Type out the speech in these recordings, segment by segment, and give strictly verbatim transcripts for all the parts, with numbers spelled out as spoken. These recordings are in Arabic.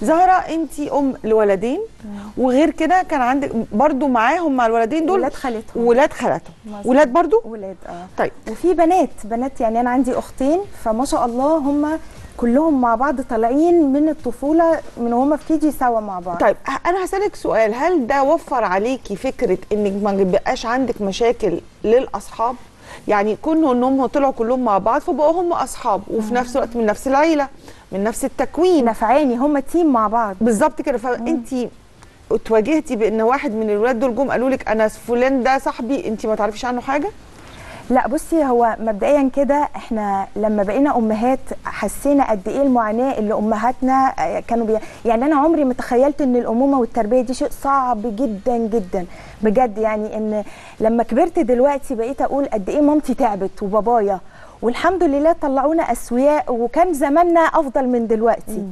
زهره انت ام لولدين، وغير كده كان عندك برضو معاهم مع الولدين دول ولاد خالتهم ولاد خالتهم ولاد برضو ولاد اه طيب. وفي بنات بنات يعني انا عندي اختين، فما شاء الله هم كلهم مع بعض طالعين من الطفوله من وهم في كيجي سوا مع بعض. طيب انا هسالك سؤال، هل ده وفر عليكي فكره انك ما بيبقاش عندك مشاكل للاصحاب؟ يعني كونوا انهم طلعوا كلهم مع بعض فبقوا هم اصحاب وفي نفس الوقت من نفس العيله من نفس التكوين، نفعاني هم تيم مع بعض بالظبط كده. فانت اتواجهتي بان واحد من الولاد دول جم قالوا لك انا فلان ده صاحبي انت ما تعرفيش عنه حاجه؟ لا بصي، هو مبدئيا كده احنا لما بقينا امهات حسينا قد ايه المعاناه اللي امهاتنا كانوا بي... يعني انا عمري ما تخيلت ان الامومه والتربيه دي شيء صعب جدا جدا بجد. يعني ان لما كبرت دلوقتي بقيت اقول قد ايه مامتي تعبت وبابايا، والحمد لله طلعونا اسوياء وكان زماننا افضل من دلوقتي.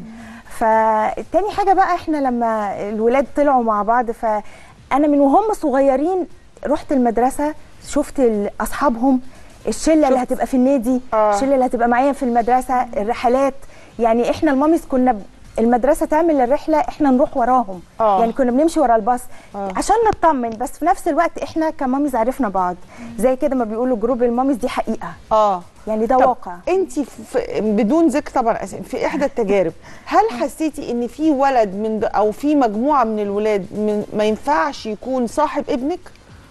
فتاني حاجه بقى احنا لما الولاد طلعوا مع بعض، فانا من وهم صغيرين رحت المدرسه شفت اصحابهم، الشله اللي هتبقى في النادي، آه. الشله اللي هتبقى معايا في المدرسه، الرحلات. يعني احنا الماميز كنا المدرسه تعمل الرحله احنا نروح وراهم، آه. يعني كنا بنمشي ورا الباص آه. عشان نطمن، بس في نفس الوقت احنا كماميز عرفنا بعض زي كده ما بيقولوا جروب الماميز دي حقيقه اه يعني ده واقع. انت بدون ذكر طبعا في احدى التجارب هل حسيتي ان في ولد من او في مجموعه من الولاد من ما ينفعش يكون صاحب ابنك؟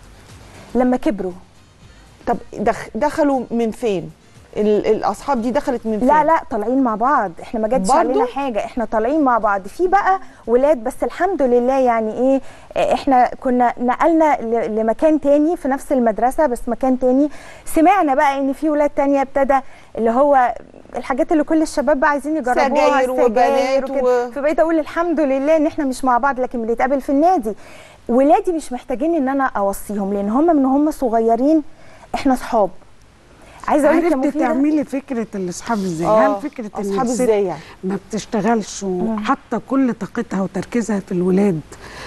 لما كبروا. طب دخلوا من فين؟ الاصحاب دي دخلت من فين؟ لا لا طالعين مع بعض، احنا ما جاتش علينا حاجه، احنا طالعين مع بعض. في بقى ولاد بس الحمد لله يعني ايه، احنا كنا نقلنا لمكان تاني في نفس المدرسه بس مكان تاني، سمعنا بقى ان في ولاد تانيه ابتدى اللي هو الحاجات اللي كل الشباب بقى عايزين يجربوها، سجاير وبنات و... فبقيت اقول الحمد لله ان احنا مش مع بعض لكن بنتقابل في النادي. ولادي مش محتاجين ان انا اوصيهم لان هم من هم صغيرين احنا اصحاب. عايزه اقول لك عرفتي تعملي فكره الاصحاب ازاي؟ هل فكره اصحاب ازاي يعني ما بتشتغلش وحاطه كل طاقتها وتركيزها في الولاد،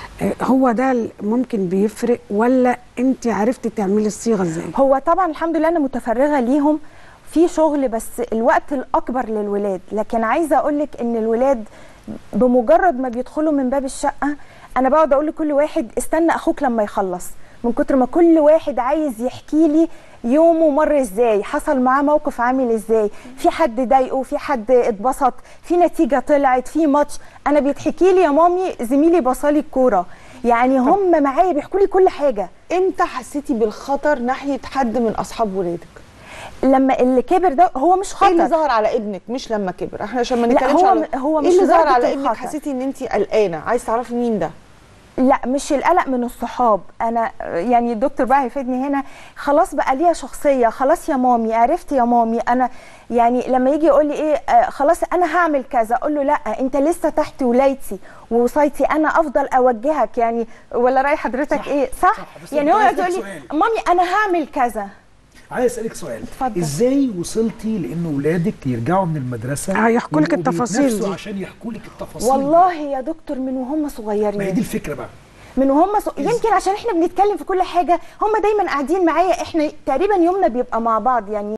هو ده ممكن بيفرق ولا انت عرفتي تعملي الصيغه ازاي؟ هو طبعا الحمد لله انا متفرغه ليهم في شغل بس الوقت الاكبر للولاد، لكن عايزه اقول لك ان الولاد بمجرد ما بيدخلوا من باب الشقه انا بقعد اقول لكل واحد استنى اخوك لما يخلص، من كتر ما كل واحد عايز يحكي لي يومه مر ازاي، حصل معاه موقف عامل ازاي، في حد ضايقه، في حد اتبسط، في نتيجه طلعت، في ماتش، انا بيتحكي لي يا مامي زميلي بصالي الكوره. يعني هم معايا بيحكوا لي كل حاجه. امتى حسيتي بالخطر ناحيه حد من اصحاب ولادك؟ لما اللي كبر ده هو مش خطر. ايه اللي ظهر على ابنك مش لما كبر؟ احنا عشان ما نتكلمش هو على هو مش ايه اللي ظهر على الخطر. ابنك حسيتي ان انت قلقانه عايز تعرفي مين ده؟ لا مش القلق من الصحاب، انا يعني الدكتور بقى هيفيدني هنا، خلاص بقى ليها شخصيه، خلاص يا مامي عرفتي يا مامي. انا يعني لما يجي يقول لي ايه آه خلاص انا هعمل كذا اقول له لا انت لسه تحت ولايتي ووصايتي، انا افضل اوجهك يعني، ولا راي حضرتك صح ايه صح, صح. يعني هو يقول لي مامي انا هعمل كذا. عايز اسالك سؤال، ازاي وصلتي لان ولادك يرجعوا من المدرسه هيحكوا لك التفاصيل دي عشان يحكوا لك التفاصيل؟ والله يا دكتور من وهم صغيرين. ما هي دي الفكره بقى، من وهم ص... يمكن عشان احنا بنتكلم في كل حاجه، هم دايما قاعدين معايا، احنا تقريبا يومنا بيبقى مع بعض يعني.